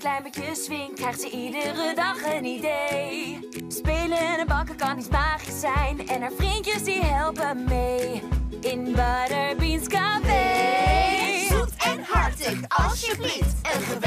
klein beetje swing, krijgt ze iedere dag een idee. Spelen en bakken kan iets magisch zijn en haar vriendjes die helpen mee. In Butterbeans Café. Zoet en hartig, alsjeblieft. Een